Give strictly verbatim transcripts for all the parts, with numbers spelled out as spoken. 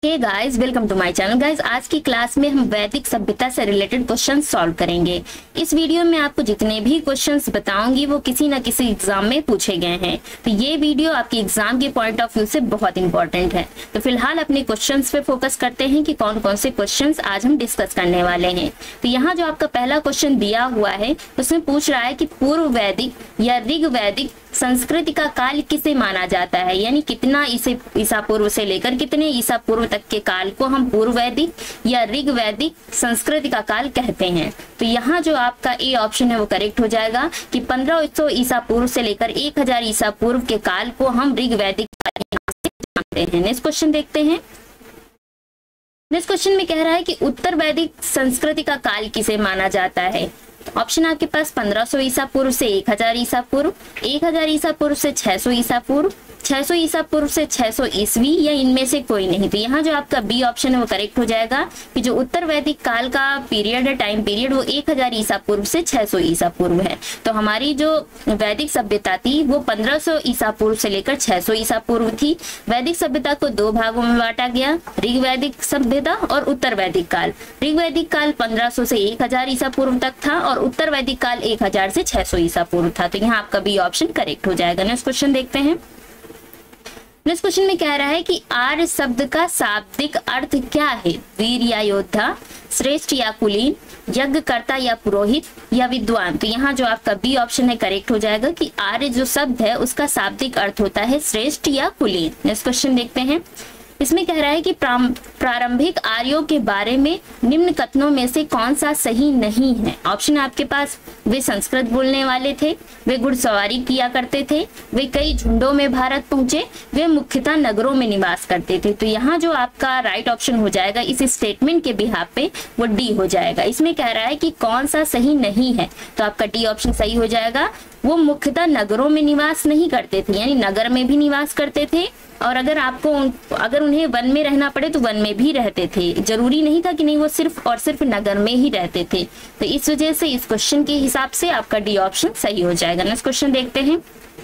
Hey guys, welcome to my channel. Guys, आज की class में हम वैदिक सभ्यता से रिलेटेड क्वेश्चन सॉल्व करेंगे। इस वीडियो में आपको जितने भी क्वेश्चंस बताऊंगी वो किसी ना किसी एग्जाम में पूछे गए हैं, तो ये वीडियो आपके एग्जाम के पॉइंट ऑफ व्यू से बहुत इंपॉर्टेंट है। तो फिलहाल अपने क्वेश्चंस पे फोकस करते हैं कि कौन कौन से क्वेश्चंस आज हम डिस्कस करने वाले हैं। तो यहाँ जो आपका पहला क्वेश्चन दिया हुआ है उसमें पूछ रहा है कि पूर्व वैदिक या ऋग वैदिक संस्कृति का काल किसे माना जाता है, यानी कितना इसे ईसा पूर्व से लेकर कितने ईसा पूर्व तक के काल को हम पूर्व वैदिक या ऋग वैदिक संस्कृति का काल कहते हैं। तो यहाँ जो आपका ए ऑप्शन है वो करेक्ट हो जाएगा कि पंद्रह सौ ईसा पूर्व से लेकर एक हजार ईसा पूर्व के काल को हम ऋग वैदिक जानते हैं। नेक्स्ट क्वेश्चन देखते हैं। नेक्स्ट क्वेश्चन में कह रहा है कि उत्तर वैदिक संस्कृति का काल किसे माना जाता है। ऑप्शन आपके पास पंद्रह सौ ईसा पूर्व से एक हजार ईसा पूर्व, एक हजार ईसा पूर्व से छह सौ ईसा पूर्व, छह सौ ईसा पूर्व से छह सौ ईस्वी या इनमें से कोई नहीं। तो यहाँ जो आपका बी ऑप्शन है वो करेक्ट हो जाएगा कि जो उत्तर वैदिक काल का पीरियड है, टाइम पीरियड, वो एक हजार ईसा पूर्व से छह सौ ईसा पूर्व है। तो हमारी जो वैदिक सभ्यता थी वो पंद्रह सौ ईसा पूर्व से लेकर छह सौ ईसा पूर्व थी। वैदिक सभ्यता को दो भागों में बांटा गया, ऋग वैदिक सभ्यता और उत्तर वैदिक काल। ऋग वैदिक काल पंद्रह सौ से एक हजार ईसा पूर्व तक था और उत्तर वैदिक काल एक हजार से छह सौ ईसा पूर्व था। तो यहाँ आपका बी ऑप्शन करेक्ट हो जाएगा। नेक्स्ट क्वेश्चन देखते हैं। नेक्स्ट क्वेश्चन में कह रहा है कि आर्य शब्द का शाब्दिक अर्थ क्या है। वीर या योद्धा, श्रेष्ठ या कुलीन, यज्ञकर्ता या पुरोहित या विद्वान। तो यहाँ जो आपका बी ऑप्शन है करेक्ट हो जाएगा कि आर्य जो शब्द है उसका शाब्दिक अर्थ होता है श्रेष्ठ या कुलीन। नेक्स्ट क्वेश्चन देखते हैं। इसमें कह रहा है कि प्रारंभिक आर्यों के बारे में निम्न कथनों में से कौन सा सही नहीं है। ऑप्शन आपके पास, वे संस्कृत बोलने वाले थे, वे घुड़सवारी किया करते थे, वे कई झुंडों में भारत पहुंचे, वे मुख्यतः नगरों में निवास करते थे। तो यहाँ जो आपका राइट ऑप्शन हो जाएगा इस स्टेटमेंट के बिहाफ पे वो डी हो जाएगा। इसमें कह रहा है कि कौन सा सही नहीं है, तो आपका डी ऑप्शन सही हो जाएगा। वो मुख्यतः नगरों में निवास नहीं करते थे, यानी नगर में भी निवास करते थे और अगर आपको अगर उन्हें वन में रहना पड़े तो वन में भी रहते थे। जरूरी नहीं था कि नहीं वो सिर्फ और सिर्फ नगर में ही रहते थे। तो इस वजह से इस क्वेश्चन के हिसाब से आपका डी ऑप्शन सही हो जाएगा। नेक्स्ट क्वेश्चन देखते हैं।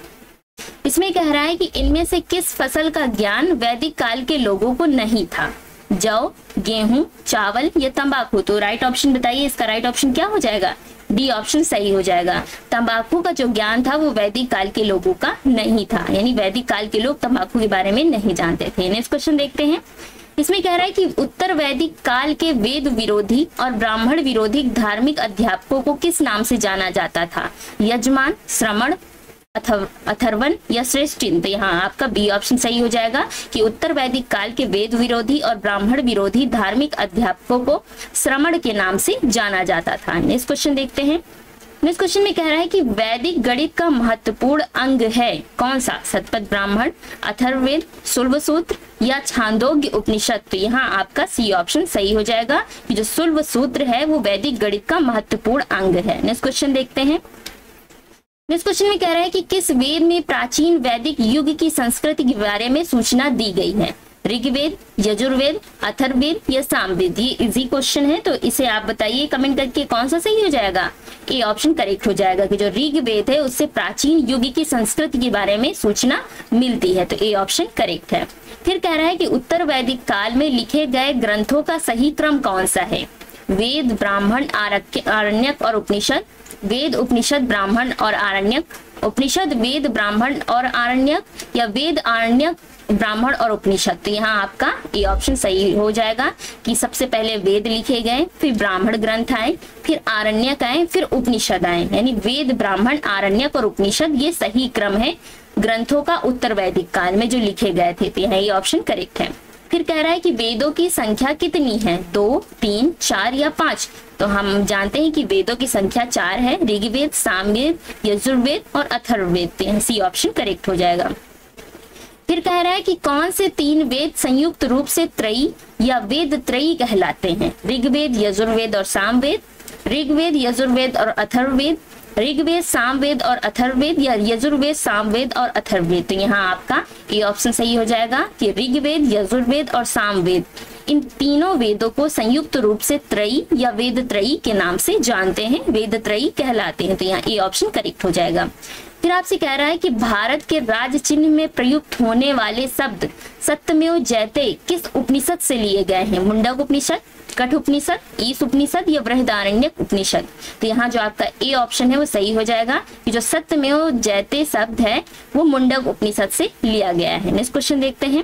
इसमें कह रहा है कि इनमें से किस फसल का ज्ञान वैदिक काल के लोगों को नहीं था। जौ, गेहूं, चावल या तंबाकू। तो राइट ऑप्शन बताइए, इसका राइट ऑप्शन क्या हो जाएगा। डी ऑप्शन सही हो जाएगा। तंबाकू का जो ज्ञान था वो वैदिक काल के लोगों का नहीं था, यानी वैदिक काल के लोग तंबाकू के बारे में नहीं जानते थे। नेक्स्ट क्वेश्चन देखते हैं। इसमें कह रहा है कि उत्तर वैदिक काल के वेद विरोधी और ब्राह्मण विरोधी धार्मिक अध्यापकों को किस नाम से जाना जाता था। यजमान, श्रमण, अथर्व अथर्वन या श्रेष्ठिन। तो यहाँ आपका बी ऑप्शन सही हो जाएगा कि उत्तर वैदिक काल के वेद विरोधी और ब्राह्मण विरोधी धार्मिक अध्यापकों को श्रमण के नाम से जाना जाता था। नेक्स्ट क्वेश्चन देखते हैं। नेक्स्ट क्वेश्चन में कह रहा है कि वैदिक गणित का महत्वपूर्ण अंग है कौन सा। शतपथ ब्राह्मण, अथर्ववेद, शुल्बसूत्र या छांदोग्य उपनिषद। तो यहाँ आपका सी ऑप्शन सही हो जाएगा कि जो शुल्बसूत्र है वो वैदिक गणित का महत्वपूर्ण अंग है। नेक्स्ट क्वेश्चन देखते हैं। नेक्स्ट क्वेश्चन में कह रहा है कि किस वेद में प्राचीन वैदिक युग की संस्कृति के बारे में सूचना दी गई है। ऋग्वेद, यजुर्वेद, अथर्ववेद या सामवेद। ये इजी क्वेश्चन है, तो इसे आप बताइए कमेंट करके कौन सा सही हो जाएगा। ए ऑप्शन करेक्ट हो जाएगा कि जो ऋग्वेद है उससे प्राचीन युग की संस्कृति के बारे में सूचना मिलती है। तो ए ऑप्शन करेक्ट है। फिर कह रहा है कि उत्तर वैदिक काल में लिखे गए ग्रंथों का सही क्रम कौन सा है। वेद, ब्राह्मण, आरण्यक और उपनिषद। वेद, उपनिषद, ब्राह्मण और आरण्यक। उपनिषद, वेद, ब्राह्मण और आरण्यक या वेद, आरण्यक, ब्राह्मण और उपनिषद। तो यहाँ आपका ये ऑप्शन सही हो जाएगा कि सबसे पहले वेद लिखे गए, फिर ब्राह्मण ग्रंथ आए, फिर आरण्यक आए, फिर उपनिषद आए, यानी वेद, ब्राह्मण, आरण्यक और उपनिषद ये सही क्रम है ग्रंथों का उत्तर वैदिक काल में जो लिखे गए थे। तो यहाँ ये ऑप्शन करेक्ट है। फिर कह रहा है कि वेदों की संख्या कितनी है, दो, तीन, चार या पांच। तो हम जानते हैं कि वेदों की संख्या चार है, ऋग्वेद, सामवेद, यजुर्वेद और अथर्ववेद। तो सी ऑप्शन करेक्ट हो जाएगा। फिर कह रहा है कि कौन से तीन वेद संयुक्त रूप से त्रयी या वेद त्रयी कहलाते हैं। ऋग्वेद, यजुर्वेद और सामवेद, ऋग्वेद, यजुर्वेद और अथर्ववेद, ऋग्वेद, सामवेद और अथर्ववेद या यजुर्वेद, सामवेद और अथर्ववेद। तो यहाँ आपका ये ऑप्शन सही हो जाएगा कि ऋग्वेद, यजुर्वेद और सामवेद इन तीनों वेदों को संयुक्त रूप से त्रयी या वेद त्रयी के नाम से जानते हैं, वेद त्रयी कहलाते हैं। तो यहाँ ए ऑप्शन करेक्ट हो जाएगा। फिर आपसे कह रहा है कि भारत के राज्य चिन्ह में प्रयुक्त होने वाले शब्द सत्यमेव जयते किस उपनिषद से लिए गए हैं? मुंडक उपनिषद, कठ उपनिषद, ईश उपनिषद या बृहदारण्यक उपनिषद? तो यहाँ जो आपका ए ऑप्शन है वो सही हो जाएगा कि जो सत्यमेव जयते शब्द है वो मुंडक उपनिषद से लिया गया है। नेक्स्ट क्वेश्चन देखते हैं।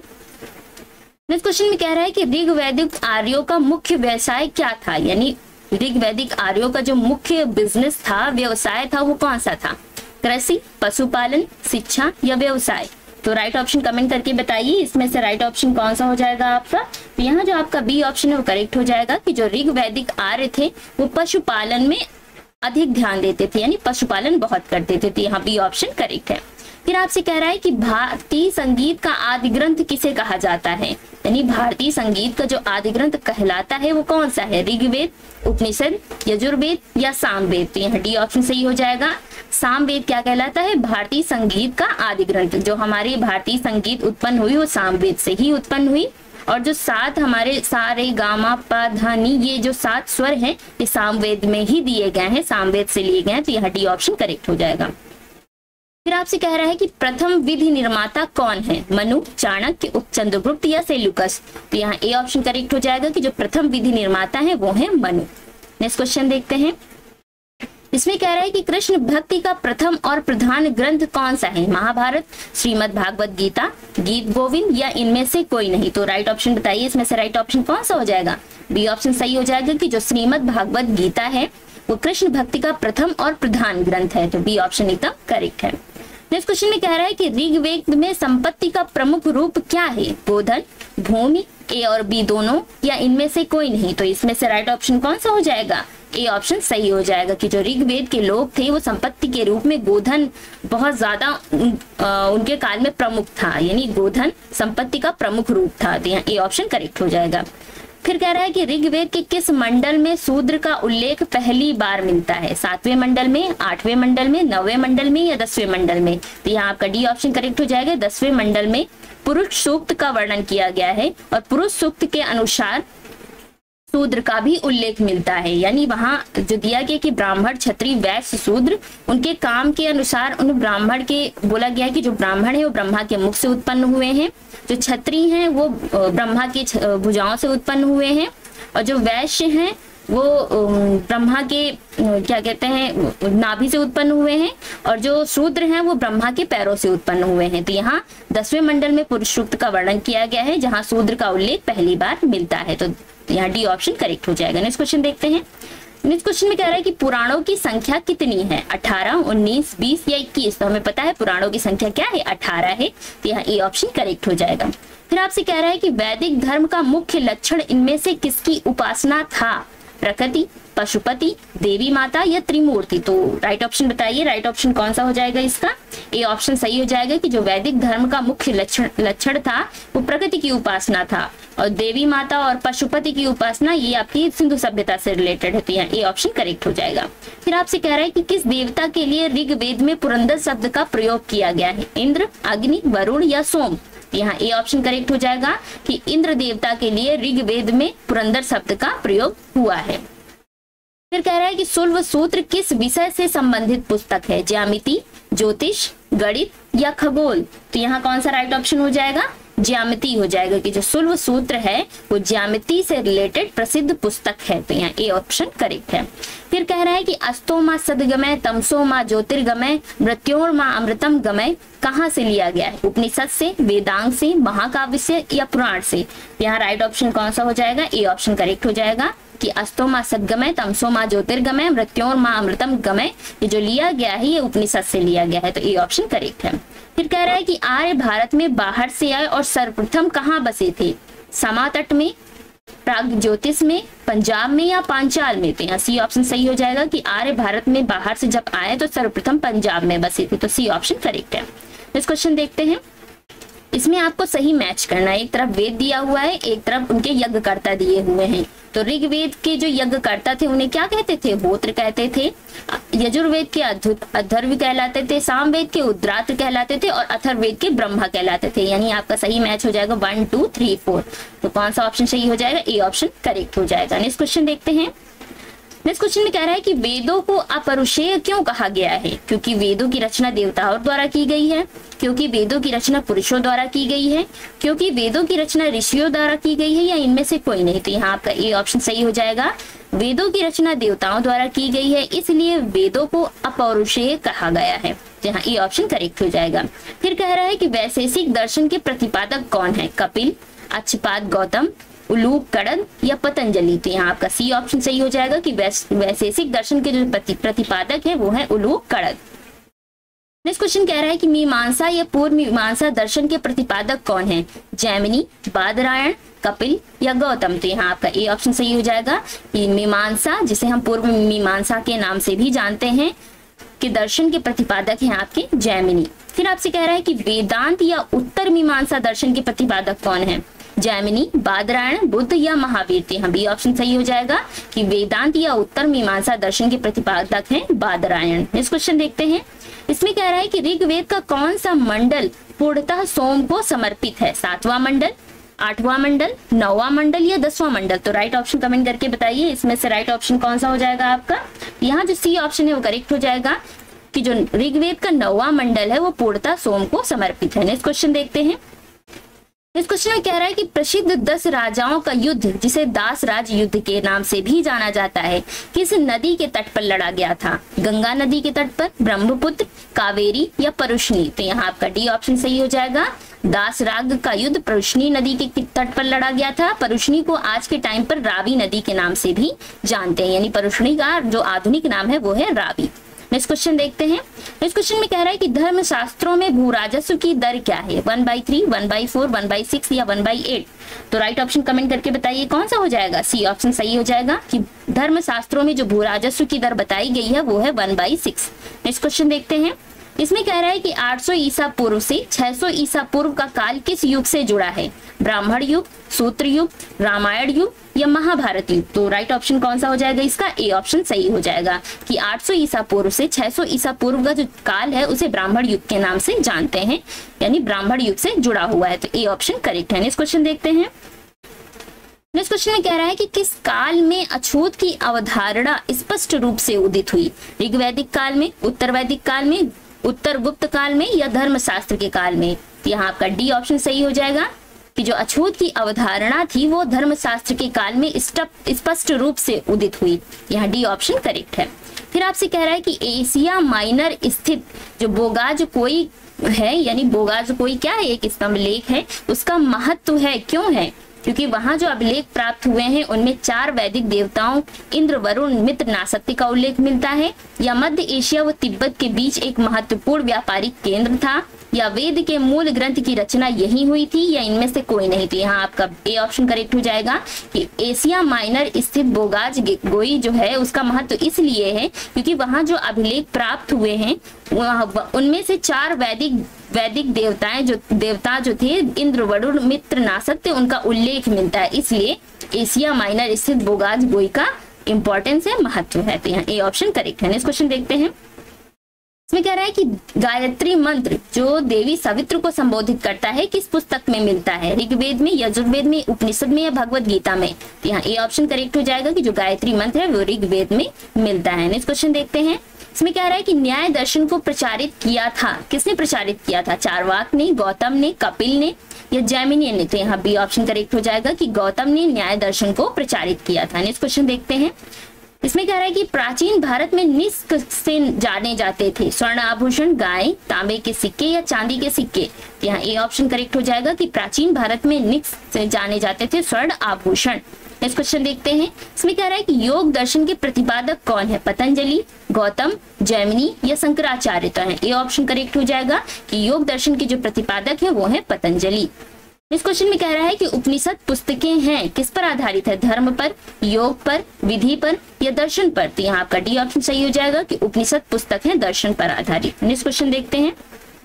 नेक्स्ट क्वेश्चन में कह रहा है कि ऋग वैदिक आर्यों का मुख्य व्यवसाय क्या था? यानी ऋग वैदिक आर्यों का जो मुख्य बिजनेस था, व्यवसाय था, वो कौन सा था? कृषि, पशुपालन, शिक्षा या व्यवसाय? तो राइट ऑप्शन कमेंट करके बताइए, इसमें से राइट ऑप्शन कौन सा हो जाएगा आपका? तो यहाँ जो आपका बी ऑप्शन है वो करेक्ट हो जाएगा कि जो ऋग वैदिक आर्य थे वो पशुपालन में अधिक ध्यान देते थे, यानी पशुपालन बहुत करते थे। तो यहाँ बी ऑप्शन करेक्ट है। फिर आपसे कह रहा है कि भारतीय संगीत का आदि ग्रंथ किसे कहा जाता है? यानी भारतीय संगीत का जो आदि ग्रंथ कहलाता है वो कौन सा है? ऋग्वेद, उपनिषद, यजुर्वेद या सामवेद? तो यहाँ डी ऑप्शन सही हो जाएगा। सामवेद क्या कहलाता है? भारतीय संगीत का आदि ग्रंथ। जो हमारी भारतीय संगीत उत्पन्न हुई वो सामवेद से ही उत्पन्न हुई, और जो सात हमारे सा रे गा मा पा धा नी ये जो सात स्वर हैं ये सामवेद में ही दिए गए हैं, सामवेद से लिए गए हैं। तो यहाँ डी ऑप्शन करेक्ट हो जाएगा। फिर आपसे कह रहा है कि प्रथम विधि निर्माता कौन है? मनु, चाणक्य, चंद्रगुप्त या सेल्यूकस? तो यहाँ ए ऑप्शन करेक्ट हो जाएगा कि जो प्रथम विधि निर्माता है वो है मनु। नेक्स्ट क्वेश्चन देखते हैं। इसमें कह रहा है कि कृष्ण भक्ति का प्रथम और प्रधान ग्रंथ कौन सा है? महाभारत, श्रीमद् भागवत गीता, गीत गोविंद या इनमें से कोई नहीं? तो राइट ऑप्शन बताइए, इसमें से राइट ऑप्शन कौन सा हो जाएगा? बी ऑप्शन सही हो जाएगा कि जो श्रीमद् भागवत गीता है वो कृष्ण भक्ति का प्रथम और प्रधान ग्रंथ है। तो बी ऑप्शन एकदम करेक्ट है। नेक्स्ट क्वेश्चन में कह रहा है कि ऋग्वेद में संपत्ति का प्रमुख रूप क्या है? गोधन, भूमि, ए और बी दोनों या इनमें से कोई नहीं? तो इसमें से राइट ऑप्शन कौन सा हो जाएगा? ए ऑप्शन सही हो जाएगा कि जो ऋग्वेद के लोग थे वो संपत्ति के रूप में गोधन बहुत ज्यादा उन, उनके काल में प्रमुख था, यानी गोधन संपत्ति का प्रमुख रूप था। तो यहाँ ए ऑप्शन करेक्ट हो जाएगा। फिर कह रहा है कि ऋग्वेद के किस मंडल में शूद्र का उल्लेख पहली बार मिलता है? सातवें मंडल में, आठवें मंडल में, नौवें मंडल में या दसवें मंडल में? तो यहाँ आपका डी ऑप्शन करेक्ट हो जाएगा। दसवें मंडल में पुरुष सूक्त का वर्णन किया गया है और पुरुष सूक्त के अनुसार शूद्र का भी उल्लेख मिलता है, यानी वहां जो दिया गया कि ब्राह्मण, क्षत्रिय, वैश्य, शूद्र उनके काम के अनुसार उन ब्राह्मण के बोला गया है कि जो ब्राह्मण है वो ब्रह्मा के मुख से उत्पन्न हुए हैं, जो क्षत्रिय हैं वो ब्रह्मा की भुजाओं से उत्पन्न हुए हैं, और जो वैश्य हैं वो ब्रह्मा के क्या कहते हैं नाभि से उत्पन्न हुए हैं, और जो शूद्र हैं वो ब्रह्मा के पैरों से उत्पन्न हुए हैं। तो यहाँ दसवें मंडल में पुरुष सूक्त का वर्णन किया गया है जहाँ शूद्र का उल्लेख पहली बार मिलता है। तो यहाँ डी ऑप्शन करेक्ट हो जाएगा। नेक्स्ट क्वेश्चन देखते हैं। नेक्स्ट क्वेश्चन में कह रहा है कि पुराणों की संख्या कितनी है? अठारह, उन्नीस, बीस या इक्कीस? तो हमें पता है पुराणों की संख्या क्या है? अठारह है। तो यहाँ ए ऑप्शन करेक्ट हो जाएगा। फिर आपसे कह रहा है कि वैदिक धर्म का मुख्य लक्षण इनमें से किसकी उपासना था? प्रकृति, पशुपति, देवी माता या त्रिमूर्ति? तो राइट ऑप्शन बताइए, राइट ऑप्शन कौन सा हो जाएगा इसका? ए ऑप्शन सही हो जाएगा कि जो वैदिक धर्म का मुख्य लक्षण लक्षण था वो प्रकृति की उपासना था, और देवी माता और पशुपति की उपासना ये आपकी सिंधु सभ्यता से रिलेटेड है। तो यहाँ ए ऑप्शन करेक्ट हो जाएगा। फिर आपसे कह रहा है कि किस देवता के लिए ऋग्वेद में पुरंदर शब्द का प्रयोग किया गया है? इंद्र, अग्नि, वरुण या सोम? यहाँ ए ऑप्शन करेक्ट हो जाएगा कि इंद्र देवता के लिए ऋग्वेद में पुरंदर शब्द का प्रयोग हुआ है। फिर कह रहा है कि शुल्ब सूत्र किस विषय से संबंधित पुस्तक है? ज्यामिति, ज्योतिष, गणित या खगोल? तो यहाँ कौन सा राइट ऑप्शन हो जाएगा? ज्यामिति हो जाएगा कि जो शुल्ब सूत्र है वो ज्यामिति से रिलेटेड प्रसिद्ध पुस्तक है। तो यहाँ ए ऑप्शन करेक्ट है। फिर कह रहा है कि अस्तो माँ सदगमय, तमसो माँ ज्योतिर्गमय, मृत्योर माँ अमृतम गमय कहाँ से लिया गया है? उपनिषद से, वेदांग से, महाकाव्य से या पुराण से? यहाँ राइट ऑप्शन कौन सा हो जाएगा? ए ऑप्शन करेक्ट हो जाएगा कि अस्तो माँ सदगमय, तमसो माँ ज्योतिर्गमय, मृत्योर माँ अमृतम गमय ये जो लिया गया है ये उपनिषद से लिया गया है। तो ए ऑप्शन करेक्ट है। फिर कह रहा है कि आर्य भारत में बाहर से आए और सर्वप्रथम कहाँ बसे थे? समातट में, प्राग ज्योतिष में, पंजाब में या पांचाल में? तो यहाँ सी ऑप्शन सही हो जाएगा कि आर्य भारत में बाहर से जब आए तो सर्वप्रथम पंजाब में बसे थे। तो सी ऑप्शन करेक्ट है। इस क्वेश्चन देखते हैं। इसमें आपको सही मैच करना है। एक तरफ वेद दिया हुआ है, एक तरफ उनके यज्ञकर्ता दिए हुए हैं। तो ऋग्वेद के जो यज्ञकर्ता थे उन्हें क्या कहते थे? होत्र कहते थे। यजुर्वेद के अथर्व कहलाते थे, सामवेद के उद्रात्र कहलाते थे, और अथर्ववेद के ब्रह्मा कहलाते थे। यानी आपका सही मैच हो जाएगा वन टू थ्री फोर। तो कौन सा ऑप्शन सही हो जाएगा? ए ऑप्शन करेक्ट हो जाएगा। नेक्स्ट क्वेश्चन देखते हैं। नेक्स्ट क्वेश्चन में कह रहा है कि वेदों को अपरुषेय क्यों कहा गया है? क्योंकि वेदों की रचना देवताओं द्वारा की गई है, क्योंकि वेदों की रचना पुरुषों द्वारा की गई है, क्योंकि वेदों की रचना ऋषियों द्वारा की गई है, या इनमें से कोई नहीं। तो यहाँ आपका ए ऑप्शन सही हो जाएगा। वेदों की रचना देवताओं द्वारा की गई है, इसलिए वेदों को अपौरुषेय कहा गया है। जहाँ ए ऑप्शन करेक्ट हो जाएगा। फिर कह रहा है कि वैशेषिक दर्शन के प्रतिपादक कौन है? कपिल, अक्षपाद गौतम, उलूक कड़द या पतंजलि। तो यहाँ आपका सी ऑप्शन सही हो जाएगा कि वैशेषिक दर्शन के जो प्रति, प्रतिपादक है वो है उलूक कड़द। नेक्स्ट क्वेश्चन कह रहा है कि मीमांसा या पूर्व मीमांसा दर्शन के प्रतिपादक कौन है? जैमिनी, बादरायण, कपिल या गौतम। तो यहाँ आपका ए ऑप्शन सही हो जाएगा कि मीमांसा, जिसे हम पूर्व मीमांसा के नाम से भी जानते हैं, कि दर्शन के प्रतिपादक हैं आपके जैमिनी। फिर आपसे कह रहा है कि वेदांत या उत्तर मीमांसा दर्शन के प्रतिपादक कौन है? जैमिनी, बादरायण, बुद्ध या महावीर। तो यहाँ बी ऑप्शन सही हो जाएगा कि वेदांत या उत्तर मीमांसा दर्शन के प्रतिपादक हैं बादरायण। नेक्स्ट क्वेश्चन देखते हैं। इसमें कह रहा है कि ऋग्वेद का कौन सा मंडल पूर्णतः सोम को समर्पित है? सातवां मंडल, आठवां मंडल, नौवां मंडल या दसवां मंडल। तो राइट ऑप्शन कमेंट करके बताइए, इसमें से राइट ऑप्शन कौन सा हो जाएगा आपका? यहाँ जो सी ऑप्शन है वो करेक्ट हो जाएगा कि जो ऋग्वेद का नौवां मंडल है वो पूर्णतः सोम को समर्पित है। नेक्स्ट क्वेश्चन देखते हैं। इस क्वेश्चन में कह रहा है कि प्रसिद्ध दस राजाओं का युद्ध, जिसे दास राज युद्ध के नाम से भी जाना जाता है, किस नदी के तट पर लड़ा गया था? गंगा नदी के तट पर, ब्रह्मपुत्र, कावेरी या परुष्णी। तो यहाँ आपका डी ऑप्शन सही हो जाएगा। दास राग का युद्ध परुष्णी नदी के तट पर लड़ा गया था। परुष्णी को आज के टाइम पर रावी नदी के नाम से भी जानते हैं, यानी परुष्णी का जो आधुनिक नाम है वो है रावी। नेक्स्ट क्वेश्चन देखते हैं। इस क्वेश्चन में कह रहा है कि धर्म शास्त्रों में भू राजस्व की दर क्या है? One by three, one by four, one by six या वन बाई एट। तो राइट ऑप्शन कमेंट करके बताइए कौन सा हो जाएगा। सी ऑप्शन सही हो जाएगा कि धर्म शास्त्रों में जो भू राजस्व की दर बताई गई है वो है one by six. Next question देखते हैं। इसमें कह रहा है कि आठ सौ ईसा पूर्व से छह सौ ईसा पूर्व का काल किस युग से जुड़ा है? ब्राह्मण युग, सूत्र युग, रामायण युग या महाभारत युग। तो राइट ऑप्शन कौन सा हो जाएगा इसका? ए ऑप्शन सही हो जाएगा कि आठ सौ ईसा पूर्व से छह सौ ईसा पूर्व का जो काल है उसे ब्राह्मण युग के नाम से जानते हैं, यानी ब्राह्मण युग से जुड़ा हुआ है। तो ए ऑप्शन करेक्ट है। नेक्स्ट क्वेश्चन देखते हैं। नेक्स्ट क्वेश्चन में कह रहा है कि किस काल में अछूत की अवधारणा स्पष्ट रूप से उदित हुई? ऋग्वैदिक काल में, उत्तर वैदिक काल में, उत्तर गुप्त काल में या धर्मशास्त्र के काल में। यहाँ आपका डी ऑप्शन सही हो जाएगा कि जो अछूत की अवधारणा थी वो धर्मशास्त्र के काल में स्पष्ट रूप से उदित हुई। यहाँ डी ऑप्शन करेक्ट है। फिर आपसे कह रहा है कि एशिया माइनर स्थित जो बोगाज कोई है, यानी बोगाज कोई क्या है? एक स्तंभ लेख है, उसका महत्व है, क्यों है? क्योंकि वहां जो अभिलेख प्राप्त हुए हैं उनमें चार वैदिक देवताओं इंद्र, वरुण, मित्र, नासत्य का उल्लेख मिलता है, या मध्य एशिया व तिब्बत के बीच एक महत्वपूर्ण व्यापारिक केंद्र था, या वेद के मूल ग्रंथ की रचना यही हुई थी, या इनमें से कोई नहीं। तो यहाँ आपका ए ऑप्शन करेक्ट हो जाएगा कि एशिया माइनर स्थित बोगाज गोई जो है उसका महत्व इसलिए है क्योंकि वहां जो अभिलेख प्राप्त हुए हैं उनमें से चार वैदिक वैदिक देवताएं जो देवता जो थे इंद्र, वरुण, मित्र, नासत्य, उनका उल्लेख मिलता है, इसलिए एशिया माइनर स्थित बोगाज गोई का इंपॉर्टेंस है, महत्व है। तो यहाँ ए ऑप्शन करेक्ट है। नेक्स्ट क्वेश्चन देखते हैं। इसमें कह रहा है कि गायत्री मंत्र जो देवी सवित्र को संबोधित करता है किस पुस्तक में मिलता है? ऋग्वेद में, यजुर्वेद में, उपनिषद में या भगवद गीता में। तो यहाँ ए ऑप्शन करेक्ट हो जाएगा कि जो गायत्री मंत्र है वो ऋग्वेद में मिलता है। नेक्स्ट क्वेश्चन देखते हैं। इसमें कह रहा है कि न्याय दर्शन को प्रचारित किया था, किसने प्रचारित किया था? चारवाक ने, गौतम ने, कपिल ने या जैमिनी ने। तो यहाँ बी ऑप्शन करेक्ट हो जाएगा कि गौतम ने न्याय दर्शन को प्रचारित किया था। नेक्स्ट क्वेश्चन देखते हैं। इसमें कह रहा है कि प्राचीन भारत में निष्क से जाने जाते थे स्वर्ण आभूषण, गाय, तांबे के सिक्के या चांदी के सिक्के। यहाँ ए ऑप्शन करेक्ट हो जाएगा कि प्राचीन भारत में निष्क से जाने जाते थे स्वर्ण आभूषण। नेक्स्ट क्वेश्चन देखते हैं। इसमें कह रहा है कि योग दर्शन के प्रतिपादक कौन है? पतंजलि, गौतम, जैमिनी या शंकराचार्य। तो ए ऑप्शन करेक्ट हो जाएगा कि योग दर्शन के जो प्रतिपादक है वो है पतंजलि। इस क्वेश्चन में कह रहा है कि उपनिषद पुस्तकें हैं किस पर आधारित है? धर्म पर, योग पर, विधि पर या दर्शन पर। तो यहाँ आपका डी ऑप्शन सही हो जाएगा कि उपनिषद पुस्तक है दर्शन पर आधारित। नेक्स्ट क्वेश्चन देखते हैं।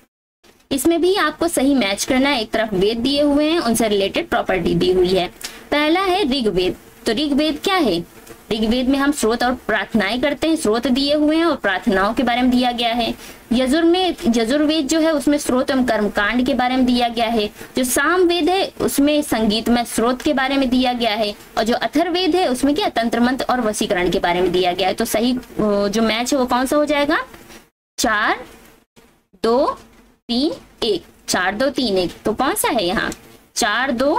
इसमें भी आपको सही मैच करना है। एक तरफ वेद दिए हुए हैं, उनसे रिलेटेड प्रॉपर्टी दी हुई है। पहला है ऋग्वेद। तो ऋग्वेद क्या है? ऋग्वेद में हम स्रोत और प्रार्थनाएं करते हैं, स्रोत दिए हुए हैं और प्रार्थनाओं के बारे में दिया गया है। यजुर में यजुर्वेद जो है उसमें स्रोत एवं कर्मकांड के बारे में दिया गया है। जो सामवेद है उसमें संगीत में स्रोत के बारे में दिया गया है। और जो अथर्ववेद है उसमें क्या तंत्र मंत्र और वशीकरण के बारे में दिया गया है। तो सही जो मैच है वो कौन सा हो जाएगा? चार दो तीन एक, चार दो तीन एक। तो कौन सा है यहाँ? चार दो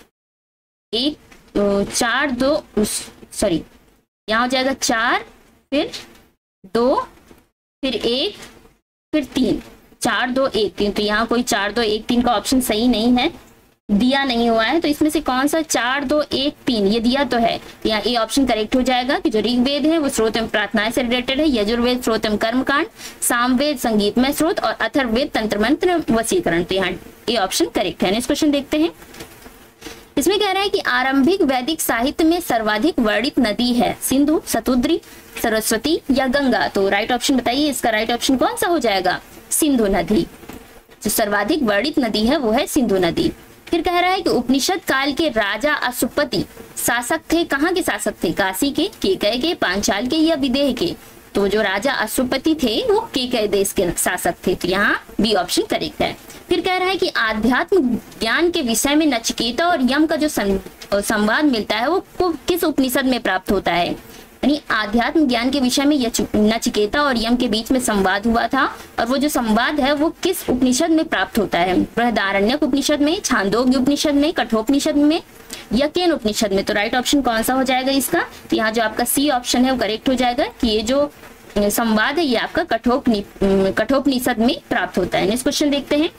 एक, चार दो सॉरी यहाँ हो जाएगा चार, फिर दो, फिर एक, फिर तीन। चार दो एक तीन। तो यहाँ कोई चार दो एक तीन का ऑप्शन सही नहीं है, दिया नहीं हुआ है। तो इसमें से कौन सा चार दो एक तीन ये दिया तो है, यहाँ ए ऑप्शन करेक्ट हो जाएगा कि जो ऋग्वेद है वो स्रोत एवं प्रार्थनाएं से रिलेटेड है, यजुर्वेद स्रोत एवं कर्मकांड, सामवेद संगीत में स्रोत और अथर्ववेद तंत्र मंत्र वशीकरण। तो यहाँ ए ऑप्शन करेक्ट है। नेक्स्ट क्वेश्चन देखते हैं। इसमें कह रहा है कि आरंभिक वैदिक साहित्य में सर्वाधिक वर्णित नदी है सिंधु, सतुद्री, सरस्वती या गंगा। तो राइट ऑप्शन बताइए, इसका राइट ऑप्शन कौन सा हो जाएगा? सिंधु नदी। जो सर्वाधिक वर्णित नदी है वो है सिंधु नदी। फिर कह रहा है कि उपनिषद काल के राजा अशुपति शासक थे, कहाँ के शासक थे? काशी के, केकय के, पांचाल के या विदेह के? तो जो राजा अशुपति थे वो केकय देश के शासक थे। तो यहाँ बी ऑप्शन करेक्ट है। फिर कह रहा है कि आध्यात्म ज्ञान के विषय में नचिकेता और यम का जो संवाद मिलता है वो किस उपनिषद में प्राप्त होता है? यानी आध्यात्म ज्ञान के विषय में नचिकेता और यम के बीच में संवाद हुआ था, और वो जो संवाद है वो किस उपनिषद में प्राप्त होता है? बृहदारण्यक उपनिषद में, छांदोग्य उपनिषद में, कठोपनिषद में या केन उपनिषद में? तो राइट ऑप्शन कौन सा हो जाएगा इसका? तो यहाँ जो आपका सी ऑप्शन है वो करेक्ट हो जाएगा कि ये जो संवाद है ये आपका कठोपनि कठोपनिषद में प्राप्त होता है। नेक्स्ट क्वेश्चन देखते हैं।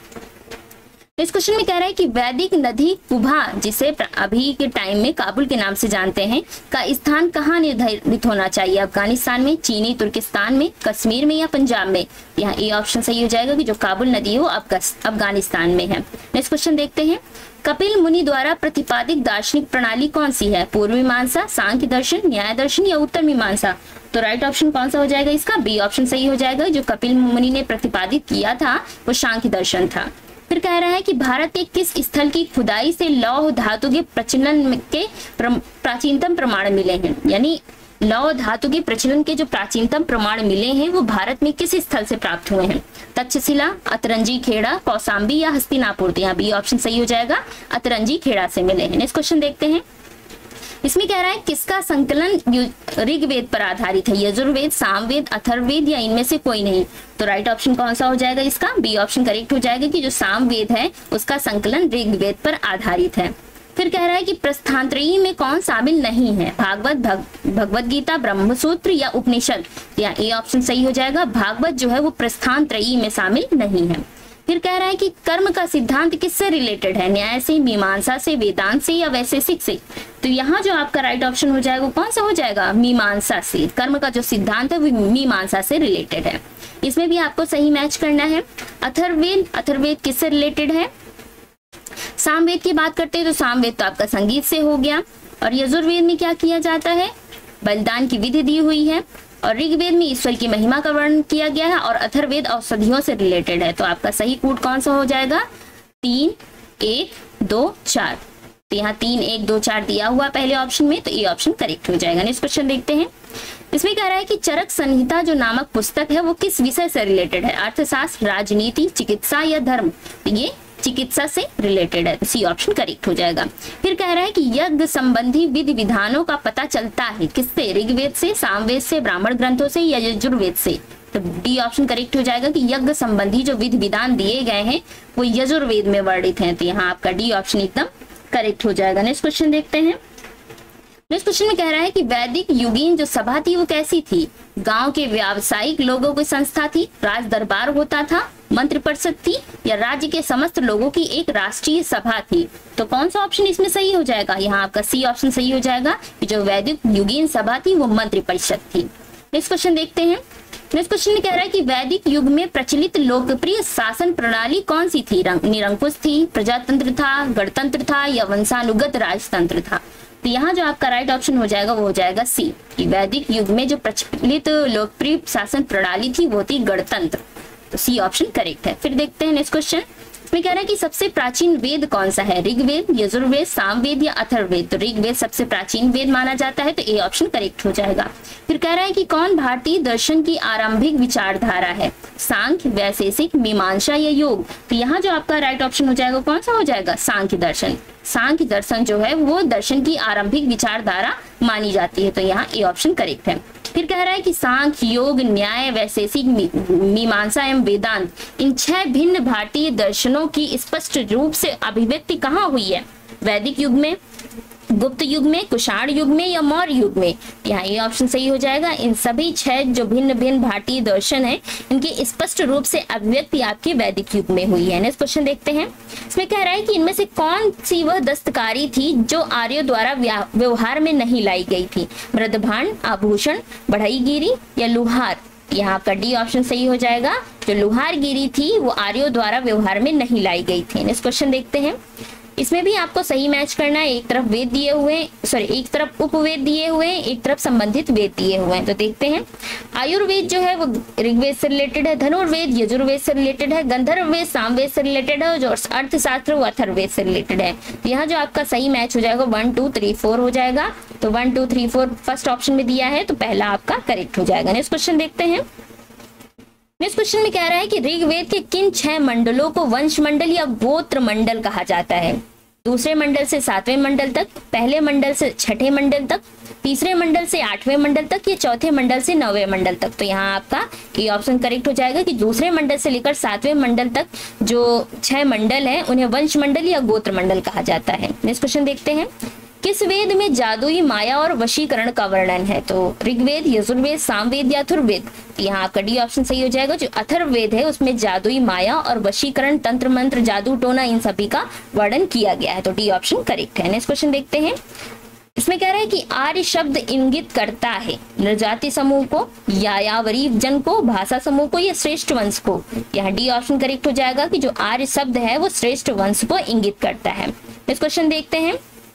इस क्वेश्चन में कह रहा है कि वैदिक नदी कुभा, जिसे अभी के टाइम में काबुल के नाम से जानते हैं, का स्थान कहाँ निर्धारित होना चाहिए? अफगानिस्तान में, चीनी तुर्किस्तान में, कश्मीर में या पंजाब में? यहाँ ए ऑप्शन सही हो जाएगा कि जो काबुल नदी है वो अफगानिस्तान में है। नेक्स्ट क्वेश्चन देखते हैं। कपिल मुनि द्वारा प्रतिपादित दार्शनिक प्रणाली कौन सी है? पूर्व मीमांसा, सांख्य दर्शन, न्याय दर्शन या उत्तर मीमांसा? तो राइट ऑप्शन कौन सा हो जाएगा इसका? बी ऑप्शन सही हो जाएगा। जो कपिल मुनि ने प्रतिपादित किया था वो सांख्य दर्शन था। फिर कह रहा है कि भारत के किस स्थल की खुदाई से लौह धातु के प्रचलन के प्राचीनतम प्रमाण मिले हैं? यानी लौह धातु के प्रचलन के जो प्राचीनतम प्रमाण मिले हैं वो भारत में किस स्थल से प्राप्त हुए हैं? तक्षशिला, अतरंजी खेड़ा, कौसाम्बी या हस्तिनापुर? तो यहाँ बी ऑप्शन सही हो जाएगा, अतरंजी खेड़ा से मिले हैं। नेक्स्ट क्वेश्चन देखते हैं। इसमें कह रहा है किसका संकलन ऋग्वेद पर आधारित है? यजुर्वेद, सामवेद, अथर्ववेद या इनमें से कोई नहीं? तो राइट ऑप्शन कौन सा हो जाएगा इसका? बी ऑप्शन करेक्ट हो जाएगा कि जो सामवेद है उसका संकलन ऋग्वेद पर आधारित है। फिर कह रहा है कि प्रस्थानत्रयी में कौन शामिल नहीं है? भागवत, भग, भगवत गीता, ब्रह्मसूत्र या उपनिषद? या ए ऑप्शन सही हो जाएगा, भागवत जो है वो प्रस्थानत्रयी में शामिल नहीं है। फिर कह रहा है कि कर्म का सिद्धांत किससे रिलेटेड है? न्याय से, मीमांसा से, वेदांत से या वैशेषिक से? तो यहाँ जो आपका राइट ऑप्शन हो जाएगा कौन सा हो जाएगा? मीमांसा से। कर्म का जो सिद्धांत है वो मीमांसा से रिलेटेड है। इसमें भी आपको सही मैच करना है। अथर्ववेद, अथर्ववेद किससे रिलेटेड है? सामवेद की बात करते हैं तो सामवेद तो आपका संगीत से हो गया। और यजुर्वेद में क्या किया जाता है? बलिदान की विधि दी हुई है। और ऋग्वेद में ईश्वर की महिमा का वर्णन किया गया है। और अथर्ववेद औषधियों से रिलेटेड है। तो आपका सही कोड कौन सा हो जाएगा? तीन एक दो चार। तो यहाँ तीन एक दो चार दिया हुआ पहले ऑप्शन में, तो ये ऑप्शन करेक्ट हो जाएगा। नेक्स्ट क्वेश्चन देखते हैं। इसमें कह रहा है कि चरक संहिता जो नामक पुस्तक है वो किस विषय से रिलेटेड है? अर्थशास्त्र, राजनीति, चिकित्सा या धर्म? तो ये चिकित्सा से रिलेटेड है, सी ऑप्शन करेक्ट हो जाएगा। फिर कह रहा है कि यज्ञ संबंधी विधि विधानों का पता चलता है किससे? ऋग्वेद से, सामवेद से, ब्राह्मण ग्रंथों से या यजुर्वेद से? तो डी ऑप्शन करेक्ट हो जाएगा कि यज्ञ संबंधी जो विधि विधान दिए गए हैं वो यजुर्वेद में वर्णित हैं। तो यहाँ आपका डी ऑप्शन एकदम करेक्ट हो जाएगा। नेक्स्ट क्वेश्चन देखते हैं। नेक्स्ट क्वेश्चन में कह रहा है कि वैदिक युगीन जो सभा थी वो कैसी थी? गांव के व्यावसायिक लोगों की संस्था थी, राज दरबार होता था, मंत्र परिषद थी या राज्य के समस्त लोगों की एक राष्ट्रीय सभा थी? तो कौन सा ऑप्शन इसमें सही हो जाएगा? यहाँ आपका सी ऑप्शन सही हो जाएगा कि जो वैदिक युगीन सभा थी वो मंत्र परिषद थी। नेक्स्ट क्वेश्चन देखते हैं। नेक्स्ट क्वेश्चन में कह रहा है कि वैदिक युग में प्रचलित लोकप्रिय शासन प्रणाली कौन सी थी? निरंकुश थी, प्रजातंत्र था, गणतंत्र था या वंशानुगत राजतंत्र था? तो यहाँ जो आपका राइट ऑप्शन हो जाएगा वो हो जाएगा सी, कि वैदिक युग में जो प्रचलित लोकप्रिय शासन प्रणाली थी वो थी गणतंत्र। तो सी ऑप्शन करेक्ट है। फिर देखते हैं नेक्स्ट क्वेश्चन। इसमें कह रहा है कि सबसे प्राचीन वेद कौन सा है, ऋग्वेद, यजुर्वेद, सामवेद या अथर्ववेद। तो ऋग्वेद सबसे प्राचीन वेद माना जाता है, तो ए ऑप्शन करेक्ट हो जाएगा। फिर कह रहा है कि कौन भारतीय दर्शन की आरंभिक विचारधारा है, सांख्य, वैशेषिक, मीमांसा या योग। तो यहाँ जो आपका राइट ऑप्शन हो जाएगा कौन सा हो जाएगा, सांख्य दर्शन। सांख्य दर्शन जो है वो दर्शन की आरंभिक विचारधारा मानी जाती है, तो यहाँ ए ऑप्शन करेक्ट है। फिर कह रहा है कि सांख्य, योग, न्याय, वैशेषिक, मीमांसा एवं वेदांत, इन छह भिन्न भारतीय दर्शनों की स्पष्ट रूप से अभिव्यक्ति कहाँ हुई है, वैदिक युग में, गुप्त युग में, कुषाण युग में या मौर्य युग में। यहाँ ये ऑप्शन सही हो जाएगा। इन सभी छह जो भिन्न भिन्न भारतीय दर्शन है इनकी स्पष्ट रूप से अभिव्यक्ति आपके वैदिक युग में हुई है। नेक्स्ट क्वेश्चन देखते हैं। इसमें कह रहा है कि इनमें से कौन सी वह दस्तकारी थी जो आर्यों द्वारा व्यवहार में नहीं लाई गई थी, मृदभांड, आभूषण, बढ़ईगिरी या लुहार। यहाँ आपका डी ऑप्शन सही हो जाएगा। जो लुहारगिरी थी वो आर्यों द्वारा व्यवहार में नहीं लाई गई थी। नेक्स्ट क्वेश्चन देखते हैं। इसमें भी आपको सही मैच करना है। एक तरफ वेद दिए हुए सॉरी एक तरफ उपवेद दिए हुए हैं, एक तरफ संबंधित वेद दिए हुए हैं। तो देखते हैं। आयुर्वेद जो है वो ऋग्वेद से रिलेटेड है, धनुर्वेद यजुर्वेद से रिलेटेड है, गंधर्ववेद सामवेद से रिलेटेड है, जो अर्थशास्त्र वो अथर्ववेद से रिलेटेड है। तो यहाँ जो आपका सही मैच हो जाएगा वन टू थ्री फोर हो जाएगा। तो one two three four first option में दिया है, तो पहला आपका करेक्ट हो जाएगा। नेक्स्ट क्वेश्चन देखते हैं। नेक्स्ट क्वेश्चन में कह रहा है कि ऋग्वेद के किन छह मंडलों को वंश मंडल या गोत्र मंडल कहा जाता है, दूसरे मंडल से सातवें मंडल तक, पहले मंडल से छठे मंडल तक, तीसरे मंडल से आठवें मंडल तक या चौथे मंडल से नौवें मंडल तक। तो यहाँ आपका ये ऑप्शन करेक्ट हो जाएगा कि दूसरे मंडल से लेकर सातवें मंडल तक जो छह मंडल है उन्हें वंश मंडल या गोत्र मंडल कहा जाता है। नेक्स्ट क्वेश्चन देखते हैं। किस वेद में जादुई माया और वशीकरण का वर्णन है, तो ऋग्वेद, यजुर्वेद, सामवेद या अथर्ववेद। तो यहाँ आपका डी ऑप्शन सही हो जाएगा। जो अथर्ववेद है उसमें जादुई माया और वशीकरण, तंत्र मंत्र, जादू टोना, इन सभी का वर्णन किया गया है, तो डी ऑप्शन करेक्ट है। नेक्स्ट क्वेश्चन देखते हैं। इसमें कह रहा है कि आर्य शब्द इंगित करता है नृजाति समूह को, यायावरी जन को, भाषा समूह को या श्रेष्ठ वंश को। यहाँ डी ऑप्शन करेक्ट हो जाएगा कि जो आर्य शब्द है वो श्रेष्ठ वंश को इंगित करता है। नेक्स्ट क्वेश्चन देखते हैं।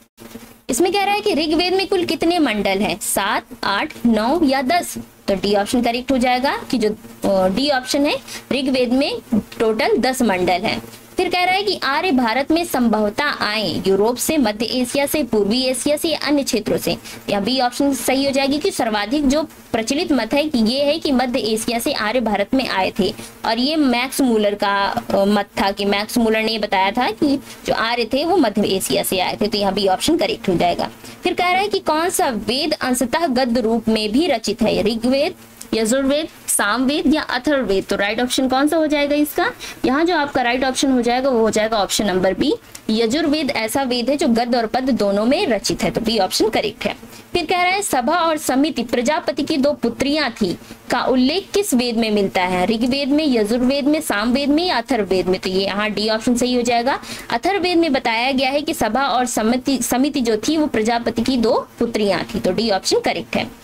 इसमें कह रहा है कि ऋग्वेद में कुल कितने मंडल हैं, सात, आठ, नौ या दस। तो डी ऑप्शन करेक्ट हो जाएगा कि जो डी ऑप्शन है ऋग्वेद में टोटल दस मंडल है। फिर कह रहा है कि आर्य भारत में संभवतः आए यूरोप से, मध्य एशिया से, पूर्वी एशिया से या अन्य क्षेत्रों से। यहाँ बी ऑप्शन सही हो जाएगी कि सर्वाधिक जो प्रचलित मत है कि ये है कि मध्य एशिया से आर्य भारत में आए थे, और ये मैक्स मूलर का मत था कि मैक्स मूलर ने बताया था कि जो आर्य थे वो मध्य एशिया से आए थे। तो यहाँ बी ऑप्शन करेक्ट हो जाएगा। फिर कह रहा है कि कौन सा वेद अंशतः गद्य रूप में भी रचित है, ऋग्वेद, यजुर्वेद, सामवेद या अथर्ववेद। तो राइट ऑप्शन कौन सा हो जाएगा इसका, यहाँ जो आपका राइट ऑप्शन हो जाएगा वो हो जाएगा ऑप्शन नंबर बी, यजुर्वेद ऐसा वेद है जो गद्य और पद्य दोनों में रचित है। तो बी ऑप्शन करेक्ट है। फिर कह रहा है सभा और समिति प्रजापति की दो पुत्रियां थी का उल्लेख किस वेद में मिलता है, ऋग्वेद में, यजुर्वेद में, सामवेद में या अथर्ववेद में। तो ये यहाँ डी ऑप्शन सही हो जाएगा। अथर्ववेद में बताया गया है कि सभा और समिति समिति जो थी वो प्रजापति की दो पुत्रियां थी। तो डी ऑप्शन करेक्ट है।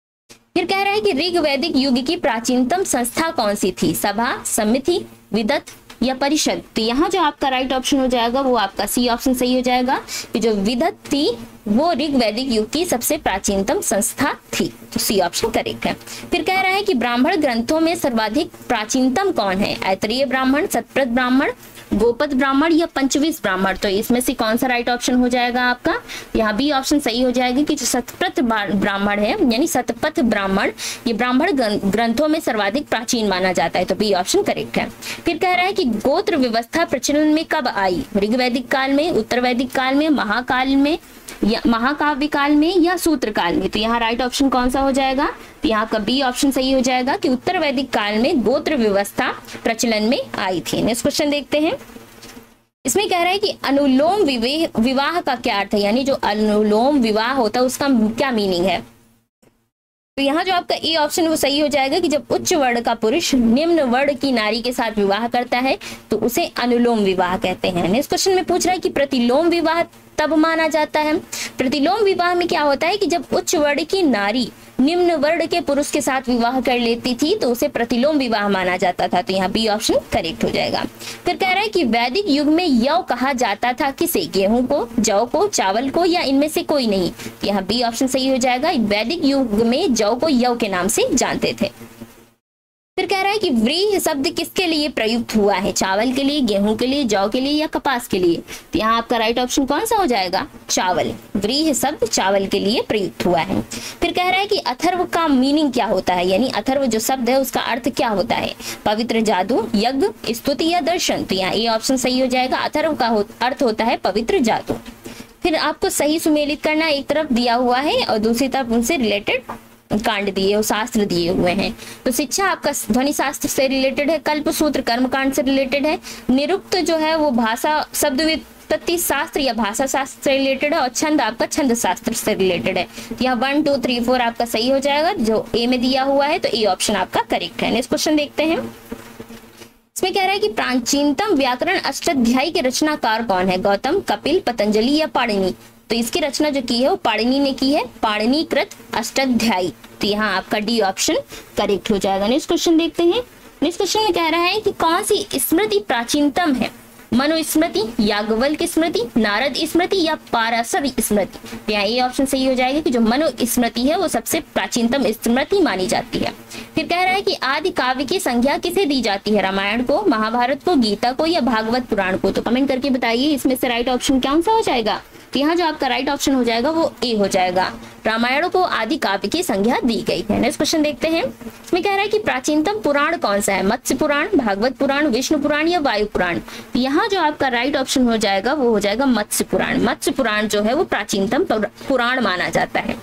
फिर कह रहा है कि ऋग वैदिक युग की प्राचीनतम संस्था कौन सी थी, सभा, समिति, विदत या परिषद। तो यहाँ जो आपका राइट ऑप्शन हो जाएगा वो आपका सी ऑप्शन सही हो जाएगा कि जो विदत थी वो ऋग वैदिक युग की सबसे प्राचीनतम संस्था थी। तो सी ऑप्शन करेक्ट है। फिर कह रहा है कि ब्राह्मण ग्रंथों में सर्वाधिक प्राचीनतम कौन है, ऐतरेय ब्राह्मण, शतपथ ब्राह्मण, गोपद ब्राह्मण या पंचविश ब्राह्मण। तो इसमें से कौन सा राइट ऑप्शन हो जाएगा आपका, यहाँ बी ऑप्शन सही हो जाएगी कि जो शतपथ ब्राह्मण है यानी शतपथ ब्राह्मण ये ब्राह्मण ग्रंथों में सर्वाधिक प्राचीन माना जाता है। तो बी ऑप्शन करेक्ट है। फिर कह रहा है कि गोत्र व्यवस्था प्रचलन में कब आई, ऋग वैदिक काल में, उत्तर वैदिक काल में, महाकाल में या महाकाव्य काल में या सूत्र काल में। तो यहाँ राइट ऑप्शन कौन सा हो जाएगा, तो यहाँ का बी ऑप्शन सही हो जाएगा कि उत्तर वैदिक काल में गोत्र व्यवस्था प्रचलन में आई थी। नेक्स्ट क्वेश्चन देखते हैं। इसमें कह रहा है कि अनुलोम विवाह विवाह का क्या अर्थ है, यानी जो अनुलोम विवाह होता है उसका क्या मीनिंग है। तो यहाँ जो आपका ए ऑप्शन वो सही हो जाएगा कि जब उच्च वर्ण का पुरुष निम्न वर्ण की नारी के साथ विवाह करता है तो उसे अनुलोम विवाह कहते हैं। नेक्स्ट क्वेश्चन में पूछ रहा है कि प्रतिलोम विवाह तब माना जाता है। प्रतिलोम विवाह में क्या होता है कि जब उच्च वर्ण की नारी निम्न वर्ण के पुरुष के साथ विवाह कर लेती थी तो उसे प्रतिलोम विवाह माना जाता था। तो यहाँ बी ऑप्शन करेक्ट हो जाएगा। फिर कह रहा है कि वैदिक युग में यव कहा जाता था किसे, गेहूं को, जौ को, चावल को या इनमें से कोई नहीं। यहाँ बी ऑप्शन सही हो जाएगा। वैदिक युग में जौ को यव के नाम से जानते थे। फिर कह रहा है कि व्रीहि शब्द किसके लिए प्रयुक्त हुआ है, चावल के लिए, गेहूं के लिए, जौ के लिए या कपास के लिए। तो यहाँ आपका राइट ऑप्शन कौन सा हो जाएगा, चावल। व्रीहि शब्द चावल के लिए प्रयुक्त हुआ है। फिर कह रहा है कि अथर्व का मीनिंग क्या होता है, यानी अथर्व जो शब्द है उसका अर्थ क्या होता है, पवित्र, जादू, यज्ञ, स्तुति या दर्शन। तो यहाँ ये ऑप्शन सही हो जाएगा, अथर्व का हो, अर्थ होता है पवित्र, जादू। फिर आपको सही सुमेलित करना, एक तरफ दिया हुआ है और दूसरी तरफ उनसे रिलेटेड कांड दिए और शास्त्र दिए हुए हैं। तो शिक्षा आपका ध्वनि शास्त्र से रिलेटेड है, कल्प सूत्र कर्मकांड से रिलेटेड है, निरुक्त जो है वो भाषा शब्द व्युत्पत्ति शास्त्र या भाषा शास्त्र से रिलेटेड है, और छंद आपका छंद शास्त्र से रिलेटेड है। यहाँ वन टू थ्री फोर आपका सही हो जाएगा, जो ए में दिया हुआ है तो ए ऑप्शन आपका करेक्ट है। नेक्स्ट क्वेश्चन देखते हैं। इसमें कह रहा है कि प्राचीनतम व्याकरण अष्टाध्यायी के रचनाकार कौन है, गौतम, कपिल, पतंजलि या पाणिनि। तो इसकी रचना जो की है वो पाणिनि ने की है, पाणिनिकृत अष्टाध्यायी। तो यहाँ आपका डी ऑप्शन करेक्ट हो जाएगा। नेक्स्ट क्वेश्चन देखते हैं। नेक्स्ट क्वेश्चन में कह रहा है कि कौन सी स्मृति प्राचीनतम है, मनुस्मृति, याज्ञवल्क्य स्मृति, नारद स्मृति या पाराशर स्मृति। तो यहाँ ये ऑप्शन सही हो जाएगा कि जो मनुस्मृति है वो सबसे प्राचीनतम स्मृति मानी जाती है। फिर कह रहा है कि आदि काव्य की संज्ञा किसे दी जाती है, रामायण को, महाभारत को, गीता को या भागवत पुराण को। तो कमेंट करके बताइए इसमें से राइट ऑप्शन कौन सा हो जाएगा। तो यहाँ जो आपका राइट ऑप्शन हो जाएगा वो ए हो जाएगा, रामायण को आदि काव्य की संज्ञा दी गई है। नेक्स्ट क्वेश्चन देखते हैं। इसमें कह रहा है कि प्राचीनतम पुराण कौन सा है, मत्स्य पुराण, भागवत पुराण, विष्णु पुराण या वायु पुराण। तो यहाँ जो आपका राइट ऑप्शन हो जाएगा वो हो जाएगा मत्स्य पुराण। मत्स्य पुराण जो है वो प्राचीनतम पुराण माना जाता है।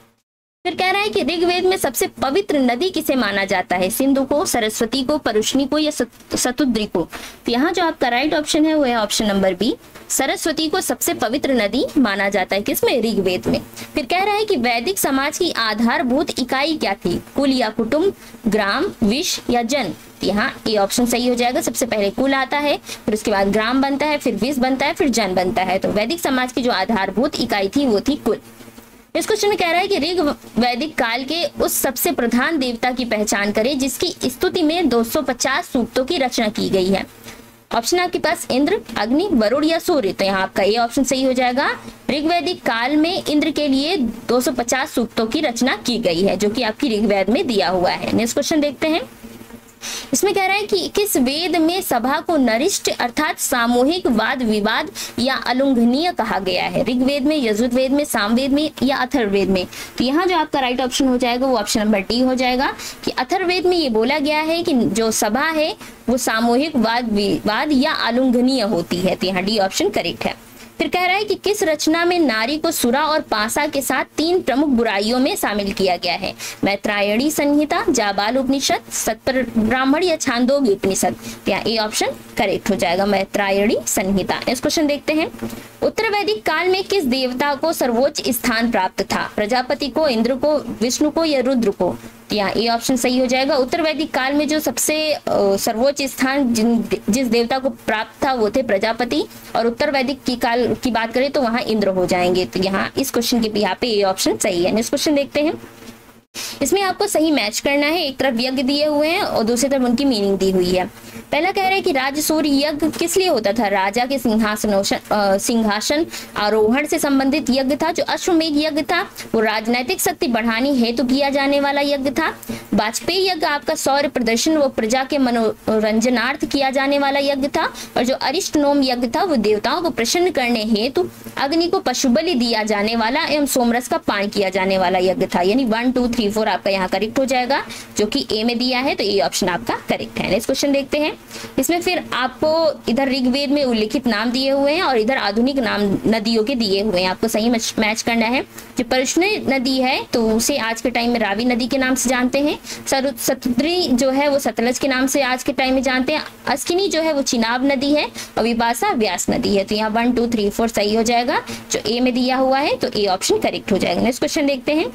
फिर कह रहा है कि ऋग्वेद में सबसे पवित्र नदी किसे माना जाता है, सिंधु को, सरस्वती को, परुष्णी को या शतुद्री को। तो यहाँ जो आपका राइट ऑप्शन है वो है ऑप्शन नंबर बी, सरस्वती को सबसे पवित्र नदी माना जाता है, किसमें, ऋग्वेद में। फिर कह रहा है कि वैदिक समाज की आधारभूत इकाई क्या थी, कुल या कुटुंब, ग्राम, विश या जन। यहाँ ये ऑप्शन सही हो जाएगा, सबसे पहले कुल आता है, फिर उसके बाद ग्राम बनता है, फिर विश बनता है, फिर जन बनता है। तो वैदिक समाज की जो आधारभूत इकाई थी वो थी कुल। इस क्वेश्चन में कह रहा है कि ऋग वैदिक काल के उस सबसे प्रधान देवता की पहचान करें जिसकी स्तुति में दो सौ पचास सूक्तों की रचना की गई है। ऑप्शन आपके पास इंद्र, अग्नि, वरुण या सूर्य। तो यहाँ आपका ये ऑप्शन सही हो जाएगा, ऋग्वैदिक काल में इंद्र के लिए दो सौ पचास सूक्तों की रचना की गई है, जो कि आपकी ऋग्वेद में दिया हुआ है। नेक्स्ट क्वेश्चन देखते हैं। इसमें कह रहा है कि किस वेद में सभा को नरिष्ठ अर्थात सामूहिक वाद विवाद या अलंघनीय कहा गया है, ऋग्वेद में, यजुर्वेद में, सामवेद में या अथर्ववेद में। तो यहाँ जो आपका राइट ऑप्शन हो जाएगा वो ऑप्शन नंबर डी हो जाएगा कि अथर्ववेद में ये बोला गया है कि जो सभा है वो सामूहिक वाद विवाद या अलंघनीय होती है। तो यहाँ डी ऑप्शन करेक्ट है। फिर कह रहा है कि किस रचना में नारी को सुरा और पासा के साथ तीन प्रमुख बुराइयों में शामिल किया गया है, मैत्रायणी संहिता, जाबाल उपनिषद, सत्पर ब्राह्मण या छांदोग्य उपनिषद। यहाँ ए ऑप्शन करेक्ट हो जाएगा, मैत्रायणी संहिता। इस क्वेश्चन देखते हैं। उत्तर वैदिक काल में किस देवता को सर्वोच्च स्थान प्राप्त था, प्रजापति को, इंद्र को, विष्णु को या रुद्र को। यहाँ ए ऑप्शन सही हो जाएगा। उत्तर वैदिक काल में जो सबसे सर्वोच्च स्थान जिस देवता को प्राप्त था वो थे प्रजापति, और उत्तर वैदिक की काल की बात करें तो वहां इंद्र हो जाएंगे। तो यहाँ इस क्वेश्चन के यहाँ पे ए ऑप्शन सही है। नेक्स्ट क्वेश्चन देखते हैं। इसमें आपको सही मैच करना है, एक तरफ यज्ञ दिए हुए हैं और दूसरी तरफ उनकी मीनिंग दी हुई है। पहला कह रहा है कि राजसूय यज्ञ किस लिए होता था, राजा के सिंहासन सिंहासन आरोहण से संबंधित यज्ञ था। जो अश्वमेध यज्ञ था वो राजनैतिक शक्ति बढ़ाने हेतु किया जाने वाला यज्ञ था। वाजपेयी यज्ञ आपका शौर्य प्रदर्शन वो प्रजा के मनोरंजनार्थ किया जाने वाला यज्ञ था। और जो अरिष्टनोम यज्ञ था वो देवताओं को प्रसन्न करने हेतु अग्नि को पशु बलि दिया जाने वाला एवं सोमरस का पान किया जाने वाला यज्ञ था। यानी वन टू थ्री फोर आपका यहाँ करेक्ट हो जाएगा, जो कि ए में दिया है, तो ए ऑप्शन आपका करेक्ट है। नेक्स्ट क्वेश्चन देखते हैं। इसमें फिर आपको इधर ऋग्वेद में उल्लिखित नाम दिए हुए हैं और इधर आधुनिक नाम नदियों के दिए हुए हैं, आपको सही मैच करना है। जो परुष्णी नदी है तो उसे आज के टाइम में रावी नदी के नाम से जानते हैं। सतुद्री जो है वो सतलज के नाम से आज के टाइम में जानते हैं। अस्किनी जो है वो चिनाब नदी है और विपाशा व्यास नदी है। तो यहाँ वन टू थ्री फोर सही हो जाएगा, जो ए में दिया हुआ है तो ए ऑप्शन करेक्ट हो जाएगा। नेक्स्ट क्वेश्चन देखते हैं।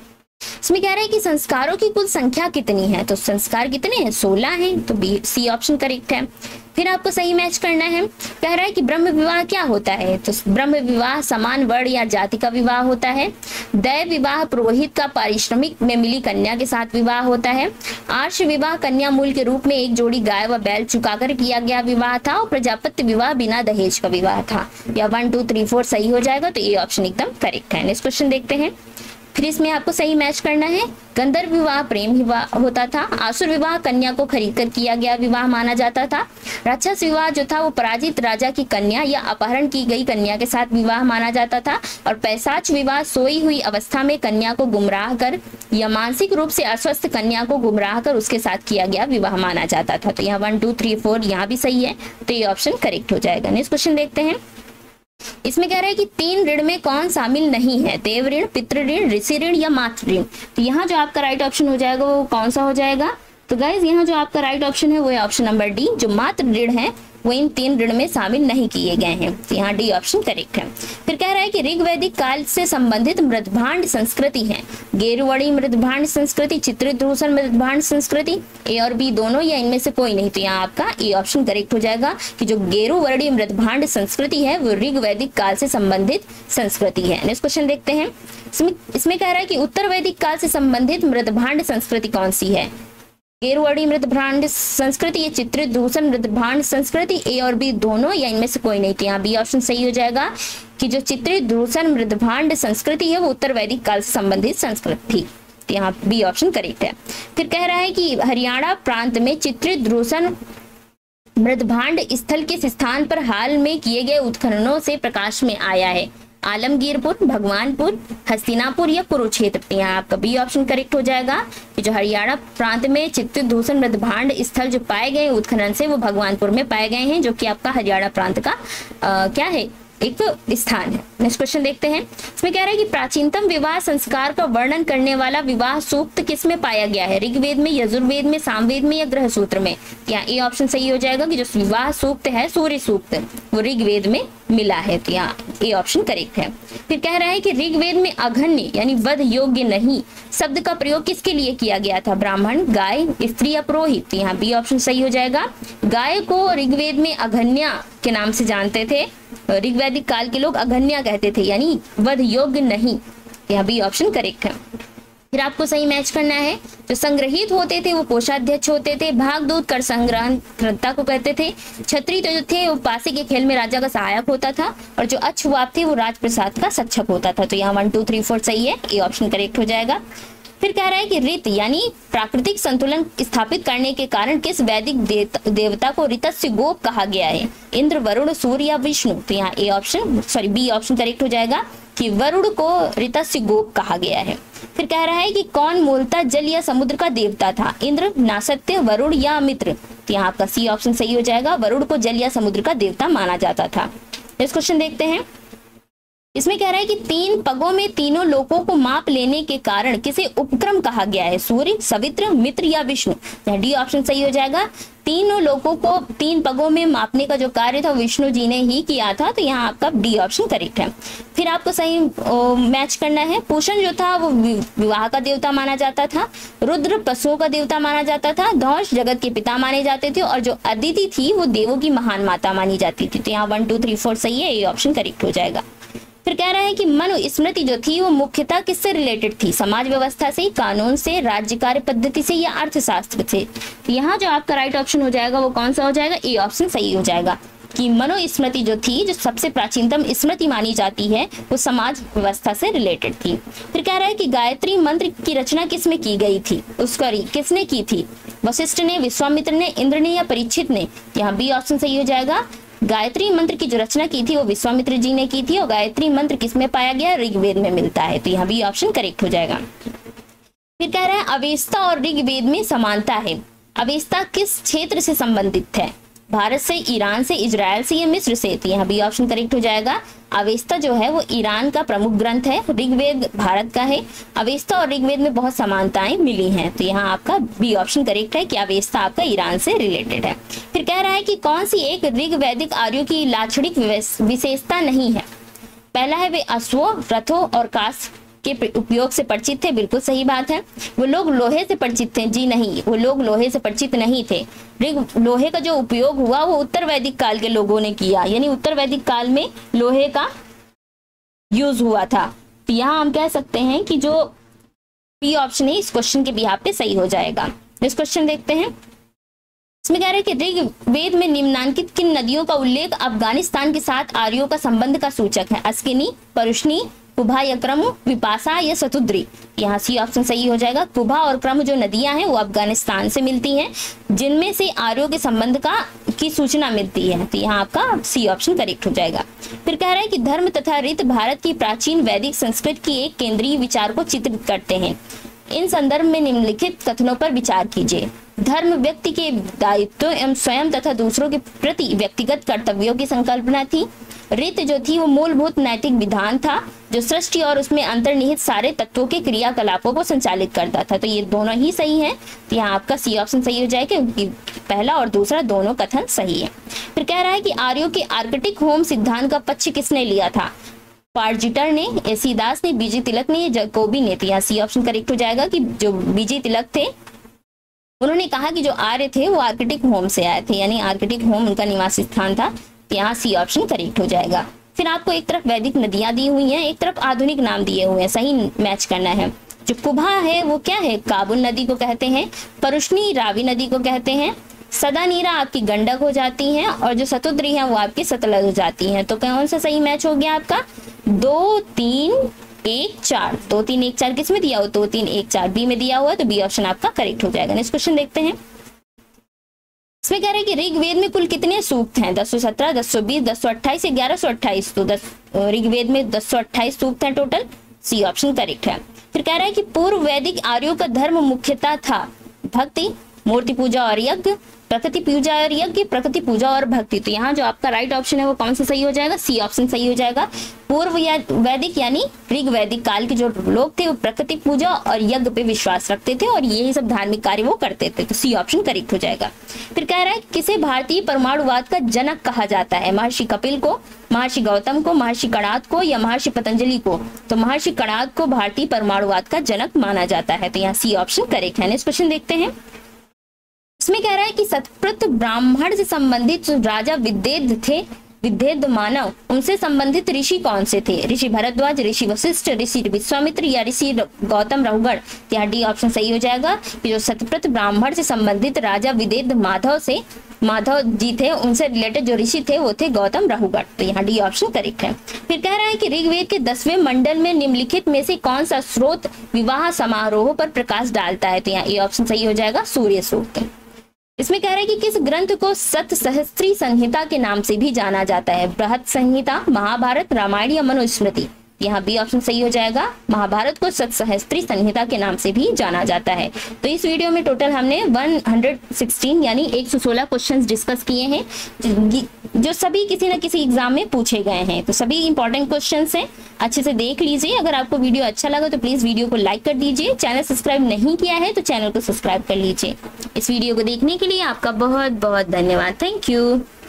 इसमें कह रहा है कि संस्कारों की कुल संख्या कितनी है, तो संस्कार कितने हैं, सोलह हैं, तो बी सी ऑप्शन करेक्ट है। फिर आपको सही मैच करना है। कह रहा है कि ब्रह्म विवाह क्या होता है, तो ब्रह्म विवाह समान वर्ण या जाति का विवाह होता है। दैव विवाह पुरोहित का पारिश्रमिक में मिली कन्या के साथ विवाह होता है। आर्ष विवाह कन्या मूल के रूप में एक जोड़ी गाय व बैल चुकाकर किया गया विवाह था। और प्रजापत्य विवाह बिना दहेज का विवाह था। या वन टू थ्री फोर सही हो जाएगा, तो ये ऑप्शन एकदम करेक्ट है। नेक्स्ट क्वेश्चन देखते हैं। फिर इसमें आपको सही मैच करना है। गंधर्व विवाह प्रेम विवाह होता था। आसुर विवाह कन्या को खरीद कर किया गया विवाह माना जाता था। राक्षस विवाह जो था वो पराजित राजा की कन्या या अपहरण की गई कन्या के साथ विवाह माना जाता था। और पैशाच विवाह सोई हुई अवस्था में कन्या को गुमराह कर या मानसिक रूप से अस्वस्थ कन्या को गुमराह कर उसके साथ किया गया विवाह माना जाता था। तो यहाँ वन टू थ्री फोर यहाँ भी सही है, तो ये ऑप्शन करेक्ट हो जाएगा। नेक्स्ट क्वेश्चन देखते हैं। इसमें कह रहा है कि तीन ऋण में कौन शामिल नहीं है? देव ऋण, पितृ ऋण, ऋषि ऋण या मातृ ऋण। तो यहाँ जो आपका राइट ऑप्शन हो जाएगा वो कौन सा हो जाएगा? तो गाइज यहाँ जो आपका राइट ऑप्शन है वो है ऑप्शन नंबर डी। जो मातृ ऋण है वो इन तीन ऋण में शामिल नहीं किए गए हैं। तो यहाँ डी ऑप्शन करेक्ट है। फिर कह रहा है कि ऋग्वैदिक काल से संबंधित मृदभांड संस्कृति है। गेरुवड़ी मृदभांड संस्कृति, चित्रदूषण मृदभांड संस्कृति, ए और बी दोनों या इनमें से कोई नहीं। तो यहाँ आपका ए ऑप्शन करेक्ट हो जाएगा कि जो गेरुवर्णी मृदभांड संस्कृति है वो ऋग्वैदिक काल से संबंधित संस्कृति है। नेक्स्ट क्वेश्चन देखते हैं। इसमें इसमें कह रहा है कि उत्तर वैदिक काल से संबंधित मृदभांड संस्कृति कौन सी है? गेरुवर्णी मृदभांड संस्कृति या चित्रदूषण मृदभांड संस्कृति, ए और बी दोनों या इनमें से कोई नहीं। तो यहाँ बी ऑप्शन सही हो जाएगा कि जो चित्रदूषण मृदभांड संस्कृति है वो उत्तर वैदिक काल से संबंधित संस्कृति थी। तो यहाँ बी ऑप्शन करेक्ट है। फिर कह रहा है कि हरियाणा प्रांत में चित्रदूषण मृदभांड स्थल किस स्थान पर हाल में किए गए उत्खननों से प्रकाश में आया है? आलमगीरपुर, भगवानपुर, हस्तिनापुर या कुरुक्षेत्र। यहाँ आपका बी ऑप्शन करेक्ट हो जाएगा कि जो हरियाणा प्रांत में चित्रदूषण मृदभांड स्थल जो पाए गए उत्खनन से वो भगवानपुर में पाए गए हैं, जो कि आपका हरियाणा प्रांत का आ, क्या है एक तो स्थान है। नेक्स्ट क्वेश्चन देखते हैं। इसमें कह रहा है कि प्राचीनतम विवाह संस्कार का वर्णन करने वाला विवाह सूक्त किस में पाया गया है? ऋग्वेद में, यजुर्वेद में, सामवेद में या ग्रह सूत्र में? यहाँ ए ऑप्शन सही हो जाएगा कि जो विवाह सूक्त है सूर्य सूक्त वो ऋग्वेद में मिला है। तो यहाँ ए ऑप्शन करेक्ट है। फिर कह रहा है कि ऋग्वेद में अघन्य यानी वध योग्य नहीं शब्द का प्रयोग किसके लिए किया गया था? ब्राह्मण, गाय, स्त्री या पुरोहित? तो यहाँ बी ऑप्शन सही हो जाएगा। गाय को ऋग्वेद में अघन्या के नाम से जानते थे। ऋग्वैदिक काल के लोग अघन्या कहते थे यानी वध योग्य नहीं। यहाँ बी ऑप्शन करेक्ट है। फिर आपको सही मैच करना है। जो संग्रहित होते थे वो कोषाध्यक्ष होते थे। भागदूत कर संग्रहणकर्ता को कहते थे। छत्री तो जो थे वो पासे के खेल में राजा का सहायक होता था। और जो अक्षवाप थे वो राजप्रसाद का सक्षक होता था। तो यहाँ वन टू थ्री फोर सही है, ए ऑप्शन करेक्ट हो जाएगा। फिर कह रहा है कि ऋत यानी प्राकृतिक संतुलन स्थापित करने के कारण किस वैदिक देवता को ऋतस्य गोप कहा गया है? इंद्र, वरुण, सूर्य या विष्णु? तो यहाँ A option sorry B option correct हो जाएगा कि वरुण को ऋतस्य गोप कहा गया है। फिर कह रहा है कि कौन मूलतः जल या समुद्र का देवता था? इंद्र, नासत्य, वरुण या मित्र? तो यहाँ आपका सी ऑप्शन सही हो जाएगा। वरुण को जल या समुद्र का देवता माना जाता था। नेक्स्ट क्वेश्चन देखते हैं। इसमें कह रहा है कि तीन पगों में तीनों लोकों को माप लेने के कारण किसे उपक्रम कहा गया है? सूर्य, सवित्र, मित्र या विष्णु? यहाँ डी ऑप्शन सही हो जाएगा। तीनों लोकों को तीन पगों में मापने का जो कार्य था विष्णु जी ने ही किया था। तो यहाँ आपका डी ऑप्शन करेक्ट है। फिर आपको सही ओ, मैच करना है। पूषण जो था वो विवाह का देवता माना जाता था। रुद्र पशुओं का देवता माना जाता था। धौष जगत के पिता माने जाते थे। और जो अदिति थी वो देवों की महान माता मानी जाती थी। तो यहाँ वन टू थ्री फोर सही है, ये ऑप्शन करेक्ट हो जाएगा। फिर कह रहा है कि मनु स्मृति जो थी वो मुख्यतः किससे रिलेटेड थी? समाज व्यवस्था से, कानून से, राज्य कार्य पद्धति से या अर्थशास्त्र से? यहाँ जो आपका राइट ऑप्शन हो जाएगा वो कौन सा हो जाएगा? ए ऑप्शन सही हो जाएगा कि मनु स्मृति जो थी, जो सबसे प्राचीनतम स्मृति मानी जाती है, वो समाज व्यवस्था से रिलेटेड थी। फिर कह रहा है कि गायत्री मंत्र की रचना किसमें की गई थी? उसका किसने की थी? वशिष्ठ ने, विश्वामित्र ने, इंद्र ने या परीक्षित ने? यहाँ बी ऑप्शन सही हो जाएगा। गायत्री मंत्र की जो रचना की थी वो विश्वामित्र जी ने की थी। और गायत्री मंत्र किसमें पाया गया? ऋग्वेद में मिलता है। तो यहाँ भी ऑप्शन करेक्ट हो जाएगा। फिर कह रहा है अवेस्ता और ऋग्वेद में समानता है। अवेस्ता किस क्षेत्र से संबंधित है? भारत से, ईरान से, इजराइल से या मिस्र से? तो यहाँ भी ऑप्शन करेक्ट हो जाएगा। अवेस्ता जो है वो ईरान का प्रमुख ग्रंथ है। ऋग्वेद भारत का है। अवेस्ता और ऋग्वेद में बहुत समानताएं मिली हैं। तो यहाँ आपका बी ऑप्शन करेक्ट है कि अवेस्ता आपका ईरान से रिलेटेड है। फिर कह रहा है कि कौन सी एक ऋग्वैदिक आर्यों की लाक्षणिक विशेषता नहीं है? पहला है वे अश्वों, रथों और कास के उपयोग से परिचित थे। बिल्कुल सही बात है। वो लोग लोहे से परिचित थे? जी नहीं, वो लोग लोहे से परिचित नहीं थे। लोहे का जो उपयोग हुआ वो उत्तर वैदिक काल के लोगों ने किया, यानी उत्तर वैदिक काल में लोहे का यूज हुआ था। तो यहाँ हम कह सकते हैं कि जो बी ऑप्शन है इस क्वेश्चन के बिहाफ पे सही हो जाएगा। इस क्वेश्चन देखते हैं। इसमें कह रहे हैं कि ऋग्वेद में निम्नांकित किन नदियों का उल्लेख अफगानिस्तान के साथ आर्यों का संबंध का सूचक है? अस्किनी, परुष्णी, कुभा या क्रम, विपाशा या शतुद्री। यहाँ सी ऑप्शन सही हो जाएगा। कुभा और क्रम जो नदियां हैं वो अफगानिस्तान से मिलती हैं, जिनमें से आर्यों के संबंध का की सूचना मिलती है, तो यहाँ आपका सी ऑप्शन करेक्ट हो जाएगा। फिर कह रहा है कि धर्म तथा रीत भारत की प्राचीन वैदिक संस्कृति की एक केंद्रीय विचार को चित्रित करते हैं। इन संदर्भ में निम्नलिखित कथनों पर विचार कीजिए। धर्म व्यक्ति के दायित्व एवं स्वयं तथा दूसरों के प्रति व्यक्तिगत कर्तव्यों की संकल्पना थी। रीत जो थी वो मूलभूत नैतिक विधान था जो सृष्टि और उसमें अंतर्निहित सारे तत्वों के क्रियाकलापों को संचालित करता था। तो ये दोनों ही सही हैं, तो यहाँ आपका सी ऑप्शन सही हो जाएगा क्योंकि पहला और दूसरा दोनों कथन सही है। फिर कह रहा है कि आर्यों के आर्कटिक होम सिद्धांत का पक्ष किसने लिया था? पार्जिटर ने, एसी दास ने, बीजी तिलक ने, जैकोबी ने। तो यहाँ सी ऑप्शन करेक्ट हो जाएगा कि जो बीजी तिलक थे उन्होंने कहा कि जो आर्य थे वो आर्कटिक होम से आए थे, यानी आर्कटिक होम उनका निवास स्थान था। यहाँ सी ऑप्शन करेक्ट हो जाएगा। फिर आपको एक तरफ वैदिक नदियां दी हुई हैं, एक तरफ आधुनिक नाम दिए हुए हैं, सही मैच करना है। जो कुभा है वो क्या है? काबुल नदी को कहते हैं। परुष्णी रावी नदी को कहते हैं। सदा नीरा आपकी गंडक हो जाती हैं और जो शतुद्री है वो आपकी सतलज हो जाती हैं। तो कौन सा सही मैच हो गया आपका? दो तीन एक चार। दो तीन एक चार किस में दिया हुआ? दो तीन एक चार बी में दिया हुआ, तो बी ऑप्शन आपका करेक्ट हो जाएगा। नेक्स्ट क्वेश्चन देखते हैं। इसमें कह रहे हैं कि ऋग्वेद में कुल कितने सूक्त हैं? दस सौ सत्रह, दस सौ बीस, दस सौ अट्ठाईस, ग्यारह सौ अट्ठाईस। तो दस ऋग्वेद में दस सौ अट्ठाईस सूक्त हैं टोटल। सी ऑप्शन करेक्ट है। फिर कह रहा है कि पूर्व वैदिक आर्यों का धर्म मुख्यतः था भक्ति, मूर्ति पूजा और यज्ञ, प्रकृति पूजा और यज्ञ, प्रकृति पूजा और भक्ति। तो यहाँ जो आपका राइट ऑप्शन है वो कौन सा सही हो जाएगा? सी ऑप्शन सही हो जाएगा। पूर्व या वैदिक यानी ऋग वैदिक काल के जो लोग थे वो प्रकृति पूजा और यज्ञ पे विश्वास रखते थे और यही सब धार्मिक कार्य वो करते थे। तो सी ऑप्शन करेक्ट हो जाएगा। फिर कह रहा है किसे भारतीय परमाणुवाद का जनक कहा जाता है? महर्षि कपिल को, महर्षि गौतम को, महर्षि कणाद को या महर्षि पतंजलि को? तो महर्षि कणाद को भारतीय परमाणुवाद का जनक माना जाता है। तो यहाँ सी ऑप्शन करेक्ट है। नेक्स्ट क्वेश्चन देखते हैं। इसमें कह रहा है कि सतप्रत ब्राह्मण से संबंधित राजा विद्येद थे, विद्येद मानव, उनसे संबंधित ऋषि कौन से थे? ऋषि भरद्वाज, ऋषि वशिष्ठ, ऋषि विश्वामित्र या ऋषि गौतम रघुगढ़? यहाँ डी ऑप्शन सही हो जाएगा कि जो सतप्रत ब्राह्मण से संबंधित राजा विद्येद माधव से माधव जी थे उनसे रिलेटेड जो ऋषि थे वो थे गौतम रघुगढ़। तो यहाँ डी ऑप्शन करेक्ट है। फिर कह रहा है कि ऋग्वेद के दसवें मंडल में निम्नलिखित में से कौन सा स्रोत विवाह समारोह पर प्रकाश डालता है? तो यहाँ ए ऑप्शन सही हो जाएगा, सूर्य सूक्त। इसमें कह रहा है कि किस ग्रंथ को सत सहस्त्री संहिता के नाम से भी जाना जाता है? बृहत संहिता, महाभारत, रामायण या मनुस्मृति? यहाँ बी ऑप्शन सही हो जाएगा। महाभारत को सत सहस्त्री संहिता के नाम से भी जाना जाता है। तो इस वीडियो में टोटल हमने एक सौ सोलह यानी एक सौ सोलह क्वेश्चंस डिस्कस किए हैं जो सभी किसी न किसी एग्जाम में पूछे गए हैं। तो सभी इंपॉर्टेंट क्वेश्चंस हैं, अच्छे से देख लीजिए। अगर आपको वीडियो अच्छा लगा तो प्लीज वीडियो को लाइक कर दीजिए। चैनल सब्सक्राइब नहीं किया है तो चैनल को सब्सक्राइब कर लीजिए। इस वीडियो को देखने के लिए आपका बहुत बहुत धन्यवाद। Thank you.